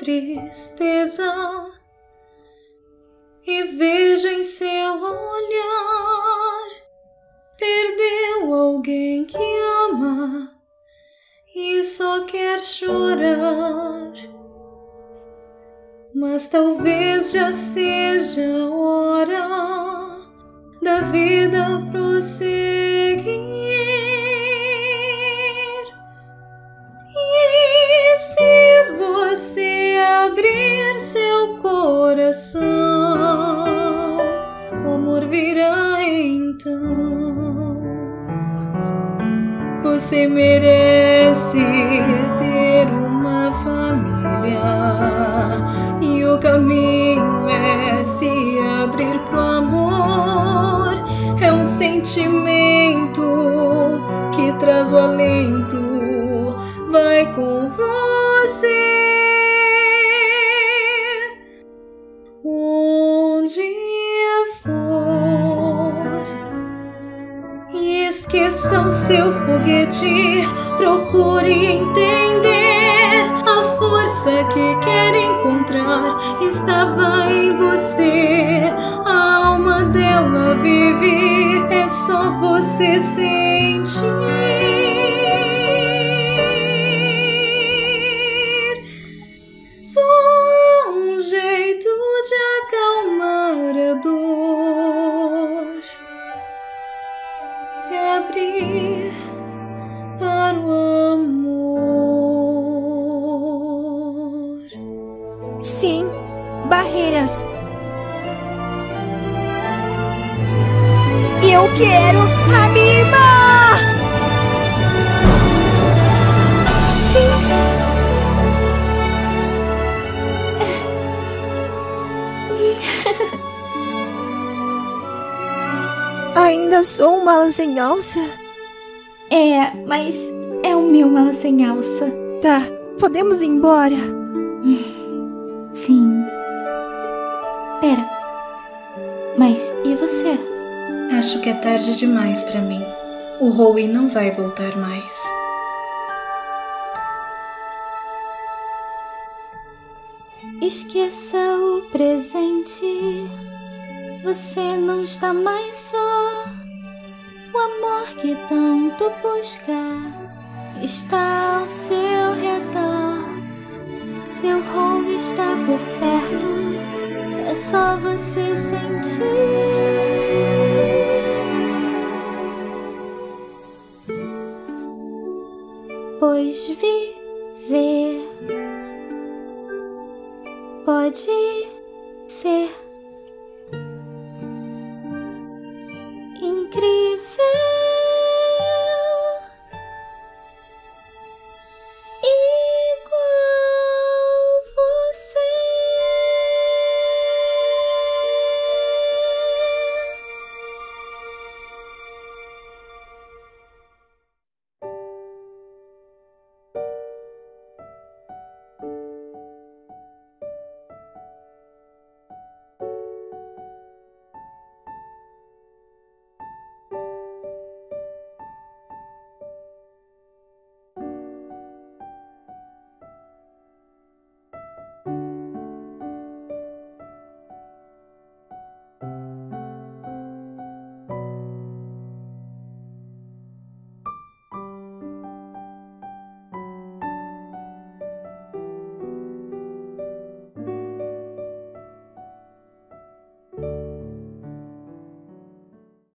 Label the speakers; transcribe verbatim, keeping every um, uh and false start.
Speaker 1: tristeza e veja em seu olhar, perdeu alguém que ama e só quer chorar. Mas talvez já seja a hora da vida prosseguir. E se você abrir seu coração, o amor virá então. Você merece ter uma família e o caminho é se abrir pro amor. É um sentimento que traz o alento, vai com você. Onde for, e esqueça o seu foguete, procure entender. A força que quer encontrar estava em você. A alma dela vive, é só você sentir. Só um jeito de acalmar a dor, se abrir para o amor.
Speaker 2: Sim, barreiras. Eu quero a minha irmã! Sim. Ainda sou um mala sem alça?
Speaker 3: É, mas é o meu mala sem alça.
Speaker 2: Tá, podemos ir embora?
Speaker 3: Sim. Pera. Mas e você?
Speaker 1: Acho que é tarde demais pra mim. O Howie não vai voltar mais.
Speaker 3: Esqueça o presente. Você não está mais só. O amor que tanto busca está ao seu redor. Seu Howie está por perto, é só você sentir. Pois viver pode ser